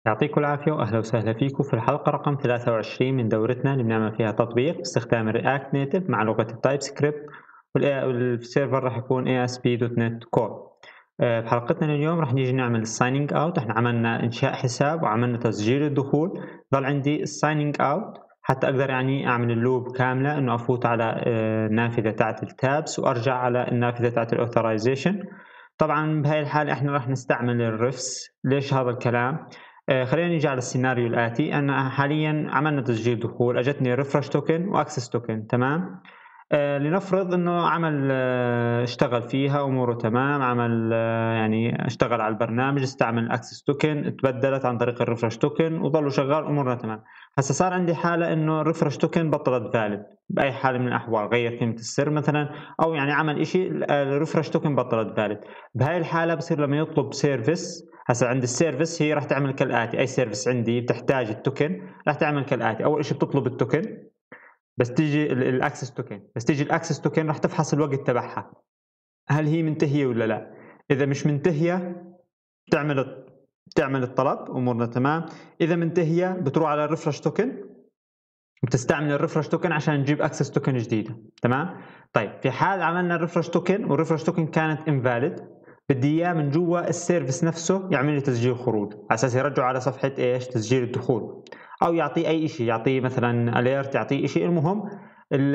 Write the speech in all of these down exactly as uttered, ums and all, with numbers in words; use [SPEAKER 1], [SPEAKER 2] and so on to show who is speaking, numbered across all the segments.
[SPEAKER 1] يعطيكم العافية وأهلا وسهلا فيكم في الحلقة رقم ثلاثة وعشرين من دورتنا اللي بنعمل فيها تطبيق باستخدام الرياكت نيتف مع لغة التايب سكريبت والسيرفر راح يكون إيه إس بي دوت نت Core. آه، بحلقتنا اليوم راح نيجي نعمل السايننج اوت. احنا عملنا انشاء حساب وعملنا تسجيل الدخول. ضل عندي السايننج اوت حتى اقدر يعني اعمل اللوب كاملة انه افوت على آه، النافذة تاعت التابس وارجع على النافذة تاعت الاوثرايزيشن. طبعا بهاي الحالة احنا راح نستعمل الريفس. ليش هذا الكلام؟ آه، خلينا نيجي على السيناريو الآتي. أنا حاليا عملنا تسجيل دخول، أجتني ريفرش توكن وأكسس توكن، تمام. آه، لنفرض إنه عمل آه، اشتغل فيها أموره تمام، عمل آه، يعني اشتغل على البرنامج، استعمل أكسس توكن، تبدلت عن طريق الريفرش توكن وظلوا شغال أمورنا تمام. هسا صار عندي حالة إنه الريفرش توكن بطلت فالid بأي حال من الأحوال، غير قيمة السر مثلا أو يعني عمل إشي، الريفرش توكن بطلت فالid. بهاي الحالة بصير لما يطلب سيرفيس. هسه عند السيرفيس هي راح تعمل كالآتي، أي سيرفيس عندي بتحتاج التوكن راح تعمل كالآتي. أول إشي بتطلب التوكن، بس تيجي الأكسس توكن، بس تيجي الأكسس توكن راح تفحص الوقت تبعها، هل هي منتهية ولا لا. إذا مش منتهية بتعمل بتعمل الطلب، أمورنا تمام. إذا منتهية بتروح على الريفرش توكن، بتستعمل الريفرش توكن عشان نجيب اكسس توكن جديده، تمام. طيب في حال عملنا الريفرش توكن والريفرش توكن كانت انفاليد، بدي اياه من جوا السيرفيس نفسه يعمل لي تسجيل خروج على اساس يرجعه على صفحه ايش، تسجيل الدخول، او يعطيه اي شيء، يعطيه مثلا اليرت، يعطيه شيء. المهم ال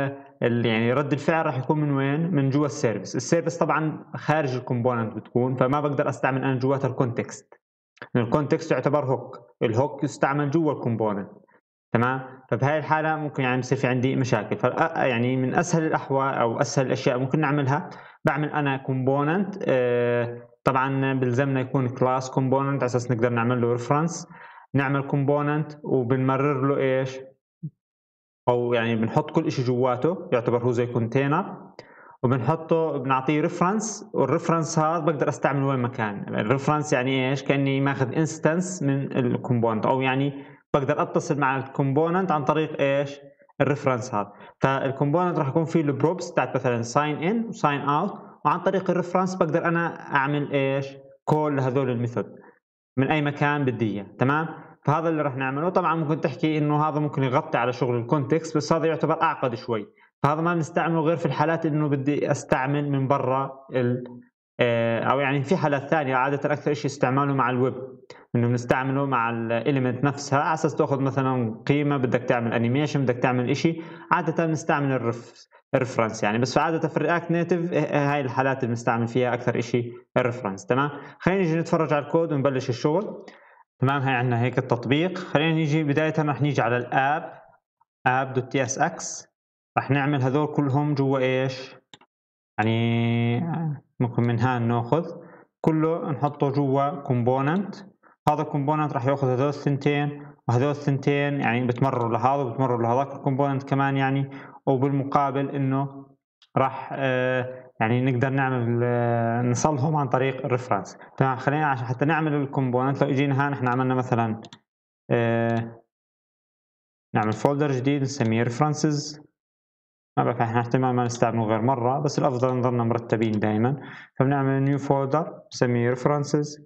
[SPEAKER 1] ال يعني رد الفعل راح يكون من وين؟ من جوا السيرفيس. السيرفيس طبعا خارج الكومبوننت بتكون، فما بقدر استعمل انا جواتها الكونتكست، لان الكونتكست يعتبر هوك، الهوك يستعمل جوا الكومبوننت، تمام. فبهاي الحالة ممكن يعني يصير في عندي مشاكل. ف يعني من أسهل الأحوال أو أسهل الأشياء ممكن نعملها، باعمل أنا component. آآ طبعًا بيلزمنا يكون class component على أساس نقدر نعمل له reference. نعمل component وبنمرر له إيش، أو يعني بنحط كل إشي جواته، يعتبر هو زي container، وبنحطه بنعطيه reference، والreference هذا باقدر أستعمله وين ما كان. الreference يعني إيش؟ كأني ماخذ instance من الcomponent، أو يعني باقدر أتصل مع الcomponent عن طريق إيش؟ الreference هذا. فالcomponent راح يكون فيه الprops بتاعت مثلًا sign in وsign out، وعن طريق الreference باقدر أنا أعمل إيش؟ call لهذول الmethod من أي مكان بدي إياه، تمام. فهذا اللي راح نعمله. طبعًا ممكن تحكي إنه هذا ممكن يغطي على شغل الcontext، بس هذا يعتبر أعقد شوي. فهذا ما بنستعمله غير في الحالات إنه بدي أستعمل من برا ال آآ أو يعني في حالات ثانية عادةً أكثر إشي استعماله مع الweb، إنه بنستعمله مع الelement نفسها على أساس تاخذ مثلًا قيمة، بدك تعمل animation، بدك تعمل إشي، عادةً بنستعمل الرف الreference يعني. بس عادةً في الreact native ه هاي الحالات اللي بنستعمل فيها أكثر إشي الreference، تمام. خلينا نيجي نتفرج على الكود ونبلش الشغل. تمام، هاي عندنا هيك التطبيق. خلينا نيجي بداية راح نيجي على الآب app.tsx، راح نعمل هذول كلهم جوا إيش، يعني ممكن من هان ناخذ كله نحطه جوا component. هذا الcomponent راح ياخذ هذول الثنتين وهذول الثنتين، يعني بتمرروا لهذا وبتمرروا لهذاك الcomponent كمان يعني. وبالمقابل إنه راح آآ يعني نقدر نعمل آه، نصلهم عن طريق الreference، تمام. خلينا عشان حتى نعمل الcomponent، لو إجينا هان إحنا عملنا مثلًا آآ نعمل folder جديد نسميه references. ما بعرف إحنا احتمال ما نستعمله غير مرة، بس الأفضل نضلنا مرتبين دايمًا. فبنعمل new folder نسميه references،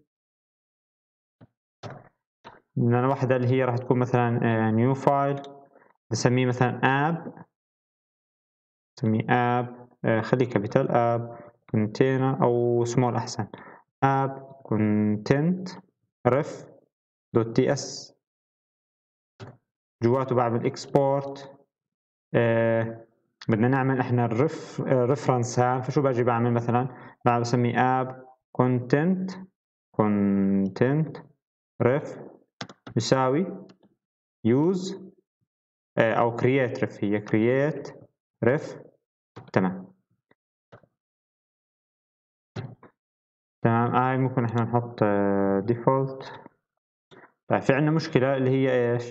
[SPEAKER 1] بدنا الوحدة اللي هي راح تكون مثلًا آآ new file نسميه مثلًا app، نسميه app، آآ خليه capital app container أو small أحسن، app content ref.ts. جواته باعمل export. آآ بدنا نعمل إحنا الرف reference ها، فشو باجي باعمل مثلًا، باسميه app content content ref يساوي use آآ أو create ref، هي create ref، تمام. تمام، هاي ممكن إحنا نحط default. طيب في عندنا مشكلة اللي هي إيش؟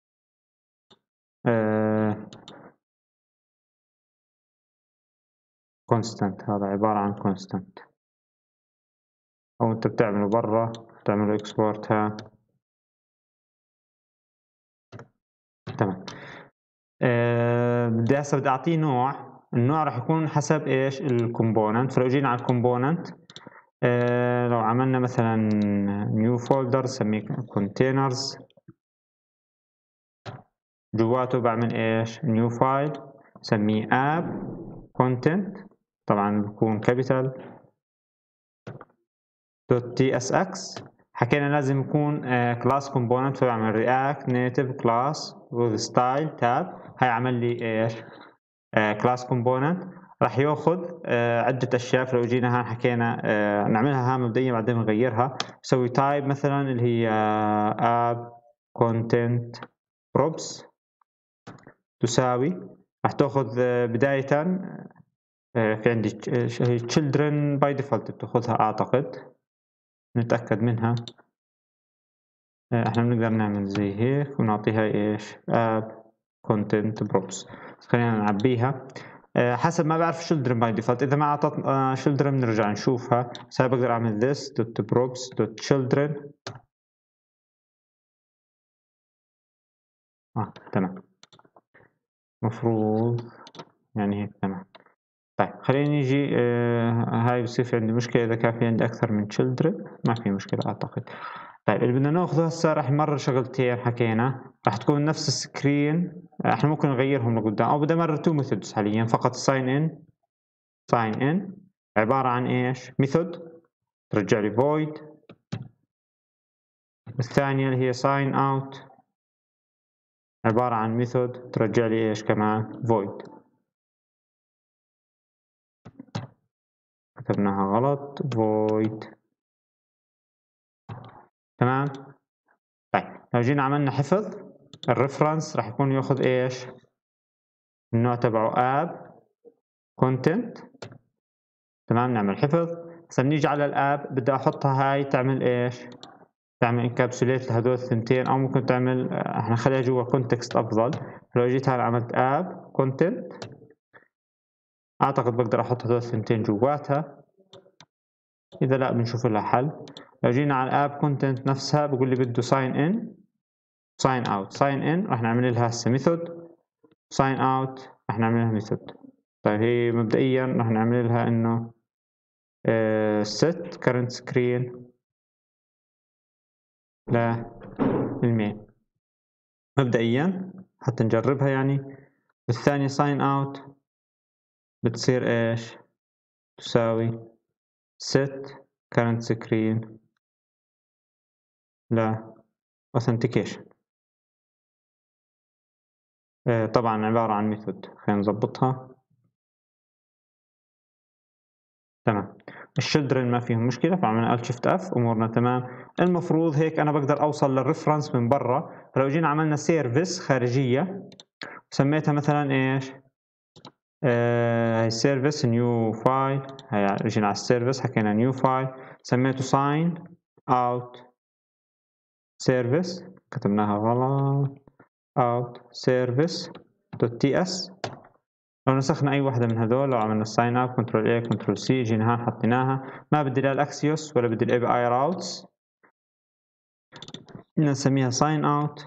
[SPEAKER 1] آآ constant، هذا عبارة عن constant، أو أنت بتعمله برا بتعمله export ها، تمام. آآ بدي هسه بدي أعطيه نوع، النوع راح يكون حسب إيش الcomponent. فلو جينا على الcomponent آه لو عملنا مثلا نيو فولدر سميه كونتينرز، جواته بعمل ايش؟ نيو فايل سميه اب كونتنت، طبعا بكون كابيتال دوت تي اس اكس. حكينا لازم يكون كلاس كومبوننت، فبعمل رياكت نيتف كلاس وذ ستايل تاب، هاي عمل لي ايش؟ كلاس كومبوننت راح ياخذ آه عده اشياء. فلو جينا هان حكينا آه نعملها ها مبدئيا بعدين نغيرها، نسوي تايب مثلا اللي هي اب كونتنت بروبس تساوي، راح تاخذ آه بدايه آه في عندي children by default بتاخذها اعتقد، نتاكد منها. آه احنا بنقدر نعمل زي هيك ونعطيها ايش؟ اب كونتنت بروبس، خلينا نعبيها أه حسب ما بعرف children by default. إذا ما أعطت أه children بنرجع نشوفها، بس أنا بقدر أعمل this dot props dot children. آه تمام، مفروض يعني هيك تمام. طيب خلينا نيجي أه هاي بصير في عندي مشكلة إذا كان في عندي أكثر من children، ما في مشكلة أعتقد. طيب اللي بدنا ناخذه هسه راح نمرر شغلتين حكينا، راح تكون نفس السكرين، احنا ممكن نغيرهم لقدام، أو بدي أمرر تو ميثودز حاليا فقط. sign in sign in عبارة عن إيش؟ ميثود ترجع لي void، الثانية اللي هي sign out عبارة عن ميثود ترجع لي إيش كمان؟ void. كتبناها غلط void. تمام. طيب لو جينا عملنا حفظ الريفرنس راح يكون ياخذ إيش؟ النوع تبعه app content. تمام، نعمل حفظ. هسه بنيجي على الاب بدي احطها هاي تعمل ايش؟ تعمل انكابسوليت لهدول الثنتين، او ممكن تعمل احنا خليها جوا كونتكست افضل. لو جيت هلا عملت اب كونتنت اعتقد بقدر احط هدول الثنتين جواتها، اذا لا بنشوف لها حل. لو جينا على الاب كونتنت نفسها بقول لي بده ساين ان ساين اوت. ساين ان راح نعمل لها هسه ميثود، ساين اوت راح نعمل لها ميثود. طيب هي مبدئيا راح نعمل لها انه set current screen للمين مبدئيا حتى نجربها يعني. والثانية sign out بتصير ايش؟ تساوي set current screen ل authentication. آه طبعا عبارة عن ميثود، خلينا نظبطها. تمام، الشلدرن ما فيهم مشكلة، فعملنا Alt Shift F أمورنا تمام. المفروض هيك أنا بقدر أوصل للريفرنس من برا. فلو جينا عملنا سيرفيس خارجية سميتها مثلا إيش؟ هاي سيرفيس نيو فايل، هاي جينا على السيرفيس حكينا نيو فايل سميته sign out service، كتبناها غلط out service دوت تي اس. لو نسخنا اي واحدة من هذول، لو عملنا sign out كنترول A كنترول C جينا هون حطيناها، ما بدي لا الاكسيوس ولا بدي الاي بي اي راوتس، بدنا نسميها sign out.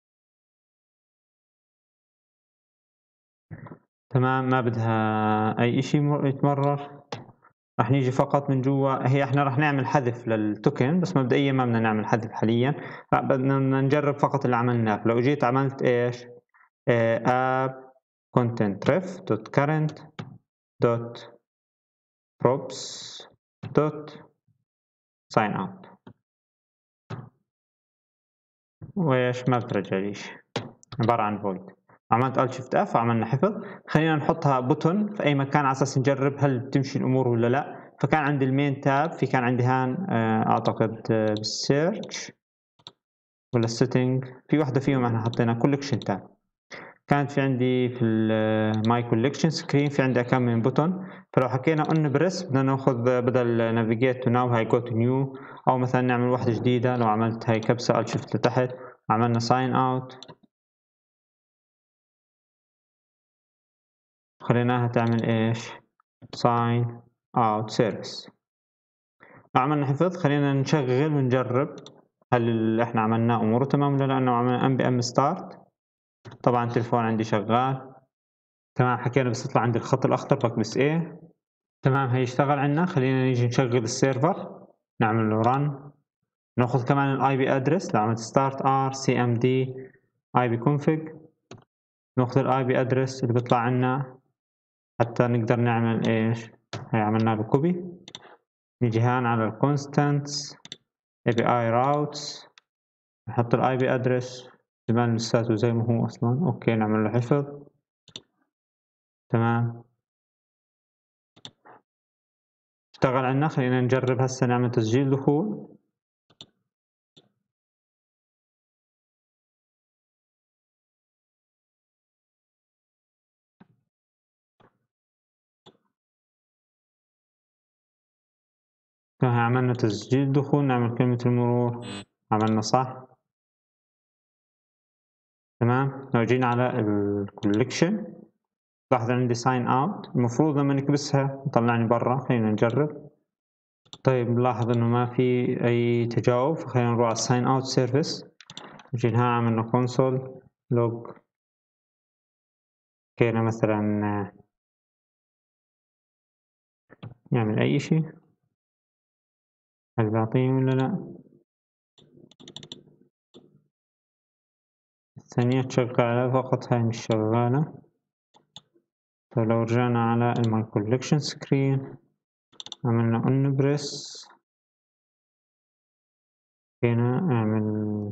[SPEAKER 1] تمام، ما بدها اي اشي يتمرر، راح نيجي فقط من جوا. هي احنا راح نعمل حذف للتوكن بس مبدئيا ما بدنا نعمل حذف حاليا، بدنا نجرب فقط اللي عملناه. لو جيت عملت ايش؟ اه app content ref dot current dot props dot sign out، وايش ما بترجعليش، عبارة عن void. عملت Alt Shift F وعملنا حفظ. خلينا نحطها بوتون في اي مكان على اساس نجرب هل بتمشي الامور ولا لا. فكان عندي المين تاب، في كان عندي هان اعتقد بالسيرش ولا السيتنج، في واحدة فيهم احنا حطينا كولكشن تاب. كانت في عندي في الماي كولكشن سكرين في عندي كم من بوتون. فلو حكينا اون بريس بدنا ناخذ بدل نافيجيت تو ناو هاي جو تو نيو، او مثلا نعمل واحدة جديدة. لو عملت هاي كبسة Alt Shift لتحت عملنا ساين اوت خليناها تعمل ايش؟ sign out service. لو عملنا حفظ خلينا نشغل ونجرب هل اللي احنا عملناه اموره تمام ولا لا. لانه عملنا ام بي ام ستارت، طبعا التليفون عندي شغال تمام. حكينا بس يطلع عندي الخط الاخضر بكبس ايه تمام هيشتغل عنا. خلينا نيجي نشغل السيرفر، نعمل له run، ناخذ كمان الاي بي ادرس لو عملت start r cmd ipconfig، ناخذ الاي بي ادرس اللي بيطلع عنا حتى نقدر نعمل ايش. هي عملنا له كوبي، نيجي هان على الكونستانتس اي بي اي راوتس، نحط الاي بي ادرس زمان لساته زي ما هو اصلا. اوكي نعمل له حفظ. تمام اشتغل عنا. خلينا نجرب هسه نعمل تسجيل دخول. تمام عملنا تسجيل دخول، نعمل كلمة المرور، عملنا صح. تمام لو جينا على الكوليكشن لاحظ عندي ساين اوت، المفروض لما نكبسها يطلعني برا. خلينا نجرب. طيب نلاحظ انه ما في اي تجاوب، فخلينا نروح على الساين اوت سيرفيس، نجي هنا عملنا كونسول لوج، حكينا مثلا نعمل اي اشي، هل بيعطيني ولا لا. الثانية شغالة فقط، هاي مش شغالة. طيب لو رجعنا على الماي كولكشن سكرين، عملنا اون بريس، هنا اعمل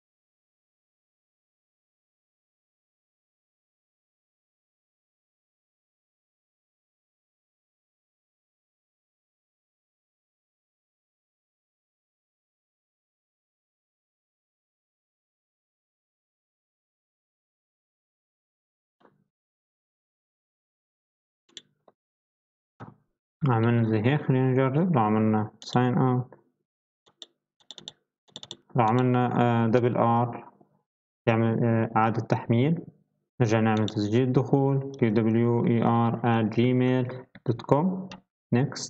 [SPEAKER 1] عملنا زي هيك. خلينا نجرب. لو عملنا ساين اوت، لو عملنا دبل ار يعمل اعادة تحميل، نرجع نعمل تسجيل دخول qwer at gmail dot com next،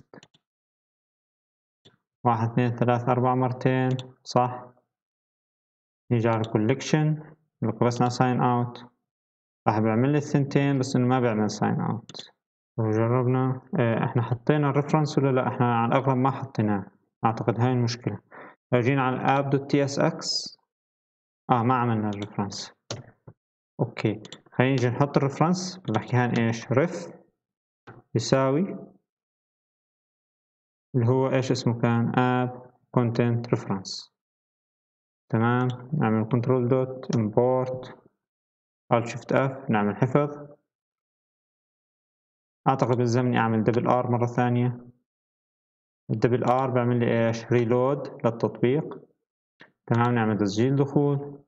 [SPEAKER 1] واحد اثنين ثلاثة أربعة مرتين صح. نيجي على collection، لو كبسنا sign out راح بيعمل لي الثنتين بس إنه ما بيعمل sign out. لو جربنا اه احنا حطينا الريفرنس ولا لا؟ احنا على الأغلب ما حطيناه، أعتقد هاي المشكلة. لو جينا على app.tsx اه ما عملنا الريفرنس. اوكي خلينا نيجي نحط الريفرنس، بحكي هان ايش ريف يساوي اللي هو ايش اسمه كان app content reference. تمام نعمل control dot import alt shift f، نعمل حفظ. اعتقد بلزمني اعمل دبل ار مرة ثانية. الدبل ار بعمل لي ايش ريلود للتطبيق. تمام نعمل تسجيل دخول،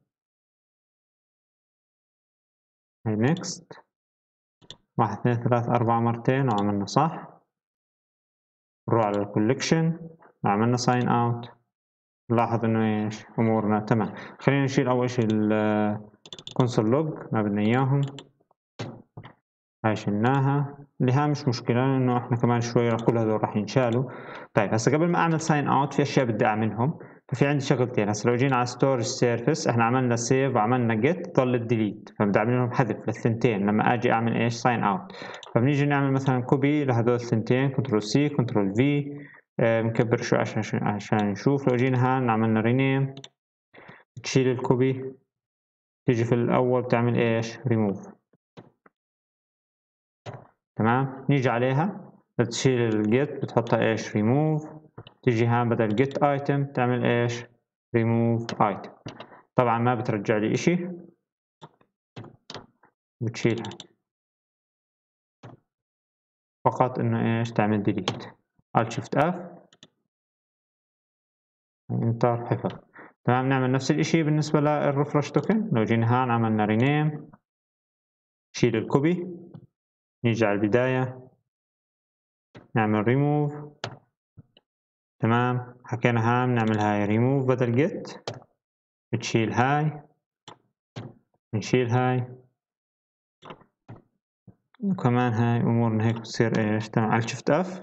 [SPEAKER 1] هاي next، واحد اثنين ثلاثة أربعة مرتين وعملنا صح. نروح على الكوليكشن وعملنا sign out، نلاحظ انه ايش امورنا تمام. خلينا نشيل اول شيء الكونسول لوج، ما بدنا اياهم، هاي شلناها. اللي ها مش مشكلة لانه احنا كمان شوي كل هذول راح ينشالوا. طيب هسه قبل ما اعمل ساين اوت في اشياء بدي اعملهم، ففي عندي شغلتين. هسه لو جينا على ستورج سيرفيس احنا عملنا سيف وعملنا جيت، ضل الديليت، فبدي اعمل لهم حذف للثنتين لما اجي اعمل ايش ساين اوت. فبنيجي نعمل مثلا كوبي لهذول الثنتين، كنترول سي كنترول في، بنكبر شوي عشان عشان نشوف. لو جينا هان عملنا رينيم، تشيل الكوبي، تيجي في الاول تعمل ايش ريموف. تمام نيجي عليها بتشيل الجيت بتحطها ايش ريموف، تيجي هان بدل جيت ايتم تعمل ايش ريموف ايتم. طبعا ما بترجع لي اشي، بتشيلها فقط انه ايش تعمل ديليت. alt shift f انتر حفظ. تمام نعمل نفس الاشي بالنسبة للريفرش توكن. لو جينا هان عملنا رينيم، نشيل الكوبي، نيجي على البداية نعمل ريموف. تمام حكينا هان نعمل هاي ريموف بدل جيت، بتشيل هاي، نشيل هاي، وكمان هاي امورنا هيك بتصير ايش تمام. على شفت اف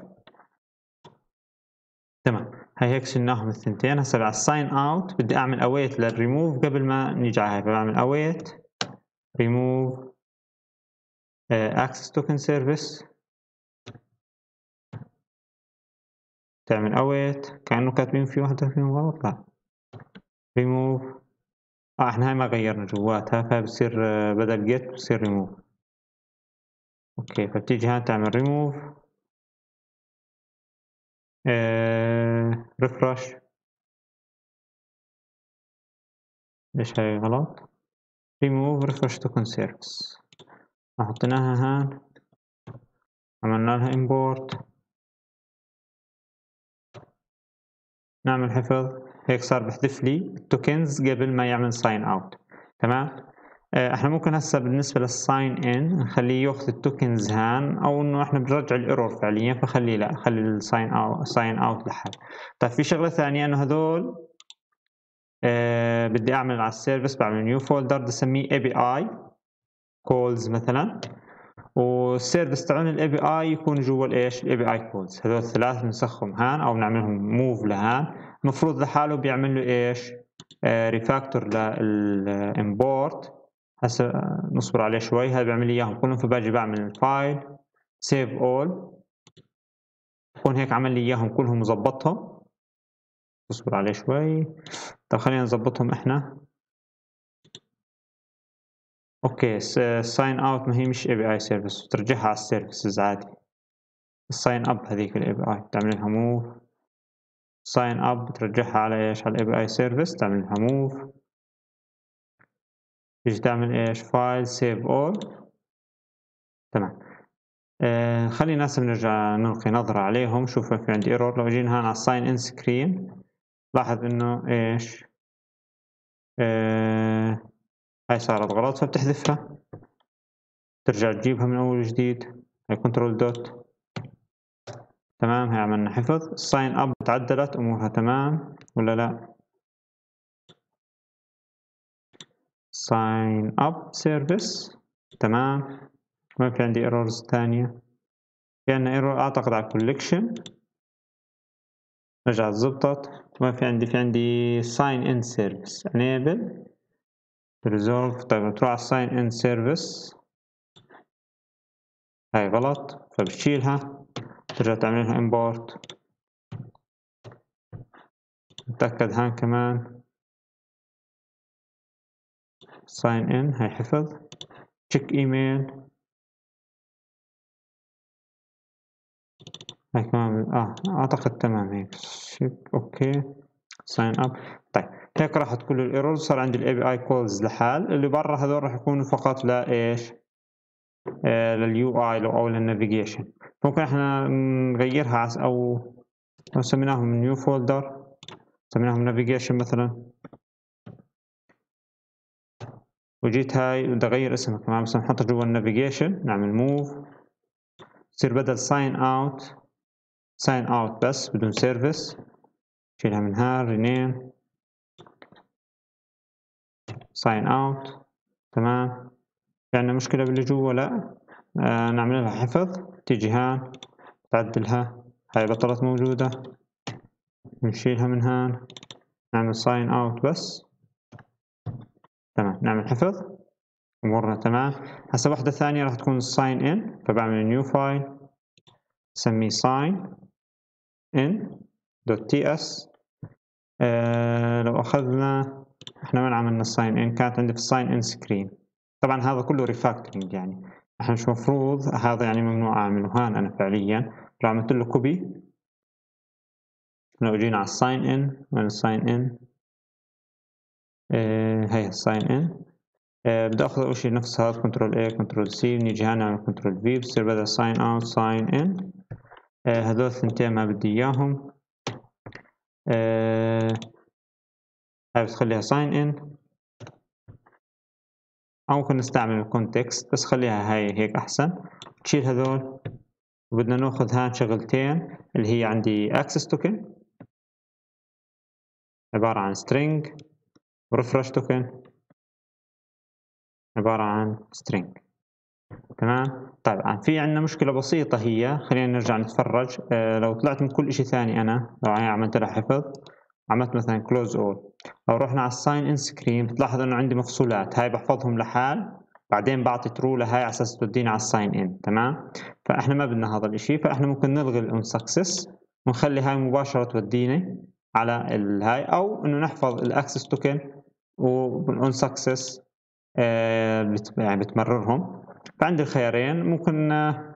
[SPEAKER 1] تمام. هاي هيك شلناهم الثنتين. هسه على الساين اوت بدي اعمل اويت للريموف قبل ما نيجي على هاي، فبعمل اويت ريموف اكسس توكن سيرفيس تعمل await كأنه كاتبين في واحدة فيهم غلط. لا remove اه احنا هاي ما غيرنا جواتها، فبصير آه، بدل get بصير remove. اوكي فبتيجي هان تعمل remove آه refresh. ليش هاي غلط؟ remove refresh token service حطيناها هان، عملنا لها import، نعمل حفظ. هيك صار بحذف لي التوكنز قبل ما يعمل sign out. تمام. آه، احنا ممكن هسه بالنسبة للساين ان نخليه ياخذ التوكنز هان، او انه احنا بنرجع الايرور فعليا، فخليه لا خلي الساين اوت ساين اوت لحال. طيب في شغلة ثانية انه هذول آه بدي اعمل على السيرفيس، بعمل نيو فولدر بدي اسميه اي بي اي كولز مثلا، والسيرفيس تاعون الاي بي اي يكون جوا الايش الاي بي اي كولز. هذول الثلاث نسخهم هان او نعملهم موف لهان. المفروض لحاله بيعمل له ايش آه ريفاكتور للامبورت. هسه نصبر عليه شوي، هذا بيعمل لي اياهم كلهم، فباجي بعمل الفايل سيف اول، بكون هيك عمل لي اياهم كلهم وظبطهم. اصبر عليه شوي. طب خلينا نظبطهم احنا. اوكي ساين اوت ما هي مش اي بي اي سيرفيس، وترجعها على السيرفيسز عادي. الساين اب هذيك الاي بي اي تعمل لها موف، ساين اب ترجعها على ايش على الاي بي اي سيرفيس تعمل لها موف، تيجي تعمل ايش فايل سيف اول. تمام. آه خلينا هسه بنرجع نلقي نظرة عليهم. شوف في عندي ايرور، لو جينا هون على الساين ان سكرين لاحظ انه ايش آه هاي صارت غلط، فبتحذفها ترجع تجيبها من اول وجديد. هاي كنترول دوت. تمام. هاي عملنا حفظ. الساين اب تعدلت امورها تمام ولا لا؟ ساين اب سيرفيس تمام. ما في عندي ايرورز ثانية. في عندنا ايرور اعتقد على الكوليكشن، رجعت زبطت. ما في عندي في عندي sign in service enable resolve. طيب تروح على sign in service هاي غلط، فبتشيلها ترجع تعمل لها import. نتأكد هان كمان sign in هاي حفظ. check email هاي كمان اه اعتقد تمام هيك. اوكي sign up. طيب هيك راحت كل الايرورز. صار عندي الاي بي اي كولز لحال، اللي برا هذول راح يكونوا فقط لايش آه لليو اي او للنافيجيشن. ممكن احنا نغيرها او لو سميناهم نيو فولدر سميناهم نافيجيشن مثلا، وجيت هاي بدي اغير اسمها كمان بس نحطها جوا النافيجيشن، نعمل موف تصير بدل ساين اوت ساين اوت بس بدون سيرفيس. شيلها من هان رينيم ساين اوت. تمام. في عندنا مشكلة باللي جوا لا آه نعمل لها حفظ. تيجي هان تعدلها هاي بطلت موجودة، نشيلها من هان نعمل ساين اوت بس. تمام. نعمل حفظ امورنا تمام. هسه واحدة ثانية راح تكون sign in، فبعمل نيو فايل سميه sign in دوت تي اس. آه لو اخذنا احنا وين عملنا sign in كانت عندي في sign in screen. طبعا هذا كله refactoring يعني احنا مش مفروض هذا يعني ممنوع اعمله. هان انا فعليا لو عملت له كوبي، لو جينا على sign in وين sign in آه هي sign in آه بدي اخذ اول شيء نفس هذا كنترول اي كنترول سي، بنيجي هنا نعمل كنترول في بصير بدل sign out sign in. آه هذول الثنتين ما بدي اياهم. آه هاي بتخليها sign in او ممكن نستعمل الكونتكست بس خليها هاي هيك احسن. تشيل هذول وبدنا ناخذ هان شغلتين اللي هي عندي access token عبارة عن string و refresh token عبارة عن string. تمام. طيب في عندنا مشكلة بسيطة، هي خلينا نرجع نتفرج. آه لو طلعت من كل اشي ثاني انا لو هي عملت لها حفظ عملت مثلا close all، لو رحنا على الساين ان سكرين بتلاحظ انه عندي مفصولات، هاي بحفظهم لحال بعدين بعطي ترو لهاي على اساس تودينا على الساين ان. تمام. فاحنا ما بدنا هذا الاشي، فاحنا ممكن نلغي الان سكسس ونخلي هاي مباشرة تودينا على الهاي، أو إنه نحفظ الأكسس توكن وبنقول سكسس يعني بتمررهم. فعندي الخيارين، ممكن آه،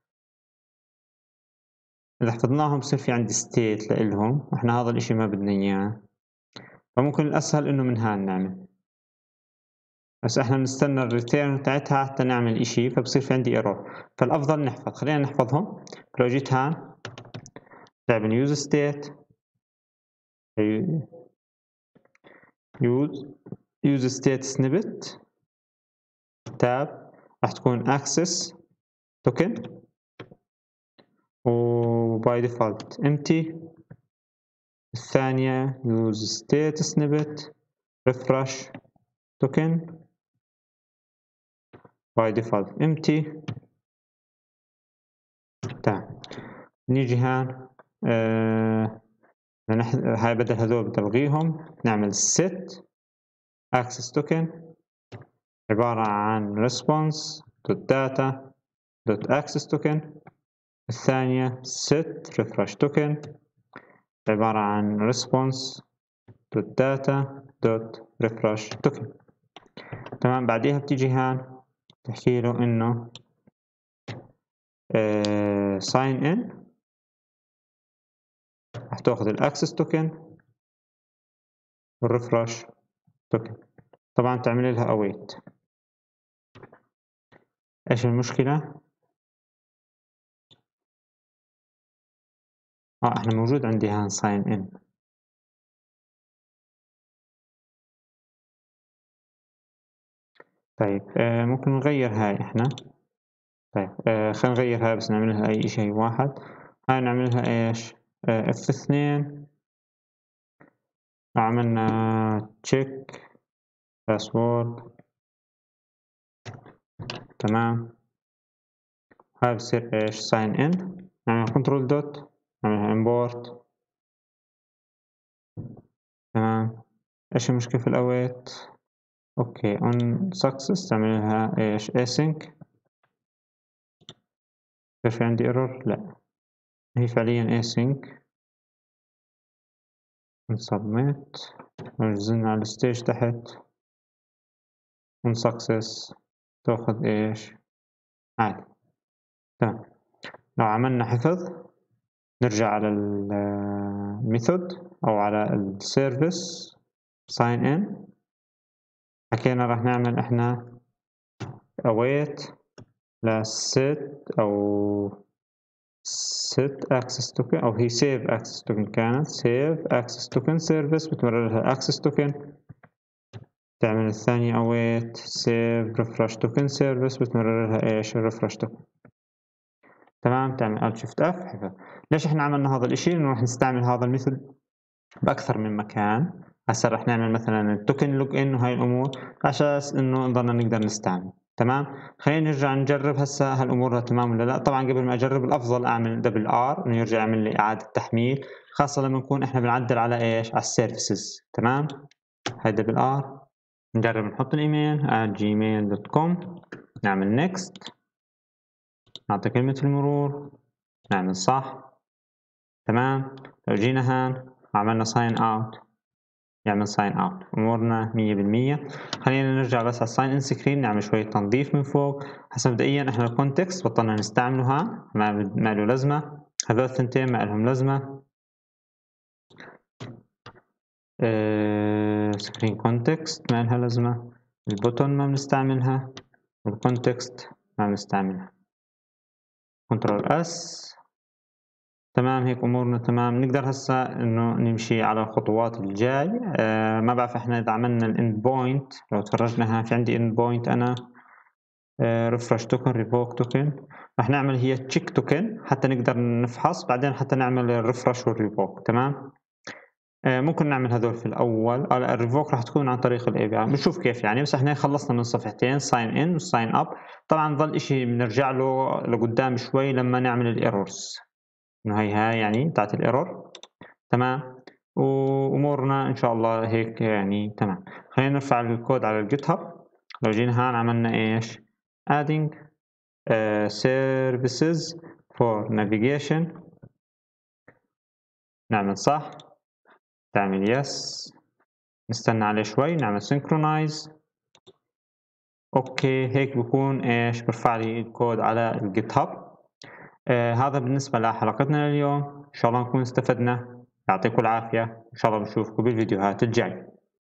[SPEAKER 1] إذا حفظناهم بصير في عندي ستيت لإلهم، إحنا هذا الإشي ما بدنا إياه، فممكن الأسهل إنه من هان نعمل، بس إحنا بنستنى الريتيرن بتاعتها حتى نعمل إشي، فبصير في عندي ايرور، فالأفضل نحفظ. خلينا نحفظهم. لو جيت هان تعمل يوز ستيت يوز يوز ستيت سنيبت تاب راح تكون access token و by default empty. الثانية use state snippet refresh token by default empty. تمام. نيجي هان آه هاي بدل هذول بتلغيهم، نعمل set access token عبارة عن response data access token. الثانية set refresh token عبارة عن response data refresh token. تمام. بعديها بتيجي هان تحكي له إنه اه sign in، راح تاخذ الاكسس توكن والريفرش توكن. طبعا تعمل لها await. ايش المشكلة؟ اه احنا موجود عندي هان sign in. طيب آه ممكن نغير هاي احنا. طيب آه خلينا نغير هاي، بس نعملها اي شيء واحد. هاي نعملها ايش؟ آه اف اثنين، عملنا check password. تمام. هاي بصير ايش؟ sign in. نعمل control dot، نعملها import. تمام. ايش المشكلة في الاويت؟ اوكي on success تعملها ايش؟ async. في عندي error؟ لا، هي فعليا async. submit ونزلنا على الستيج تحت on success تاخذ ايش؟ عادي. تمام. لو عملنا حفظ نرجع على الميثود او على السيرفيس sign in. حكينا راح نعمل احنا await للset او set access token، او هي save access token، كانت save access token service بتمرر لها access token. تعمل الثانية await save refresh token service بتمرر لها ايش؟ refresh token. تمام. تعمل alt shift f حفظ. ليش احنا عملنا هذا الاشي؟ انه راح نستعمل هذا الميثود باكثر من مكان. هسه راح نعمل مثلا التوكن لوج ان وهاي الامور عشان انه نضلنا نقدر نستعمل. تمام. خلينا نرجع نجرب هسه هالامور تمام ولا لا. طبعا قبل ما اجرب الافضل اعمل دبل ار انه يرجع يعمل لي اعاده تحميل، خاصه لما نكون احنا بنعدل على ايش؟ على السيرفيسز. تمام. هاي دبل ار. نجرب نحط الايميل at جيميل دوت كوم، نعمل نيكست، نعطي كلمة المرور، نعمل صح. تمام. لو جينا هان عملنا ساين اوت يعمل ساين اوت، امورنا مية بالمية. خلينا نرجع بس على الساين ان سكرين نعمل شوية تنظيف من فوق. هسه مبدئيا احنا الكونتكست بطلنا نستعمله، ها ما ما له لازمة. هذول الثنتين ما لهم لازمة. اه سكرين كونتكست ما لها لازمة. البوتون ما بنستعملها، والكونتكست ما بنستعملها. كنترول اس. تمام. هيك امورنا تمام. نقدر هسه انه نمشي على الخطوات الجاي. آه ما بعرف احنا اذا عملنا الاند بوينت، لو تفرجنا في عندي اند بوينت انا ريفرش توكن ريفوك توكن، راح نعمل هي تشيك توكن حتى نقدر نفحص بعدين حتى نعمل الريفرش والريفوك. تمام. آه ممكن نعمل هذول في الاول. آه الريفوك راح تكون عن طريق الاي بي اي، بنشوف كيف يعني. بس احنا خلصنا من صفحتين ساين ان وساين اب. طبعا ظل اشي بنرجع له لقدام شوي لما نعمل الايرورز، انه هي هاي يعني بتاعت الايرور. تمام. وامورنا ان شاء الله هيك يعني تمام. خلينا نرفع الكود على الجيت هاب. لو جينا هان عملنا ايش؟ adding uh, services for navigation نعمل صح، تعمل يس، نستنى عليه شوي، نعمل synchronize. اوكي، هيك بكون ايش برفع لي الكود على الجيت هاب. آه هذا بالنسبة لحلقتنا لليوم، ان شاء الله نكون استفدنا. يعطيكم العافية، ان شاء الله بنشوفكم بالفيديوهات الجاي.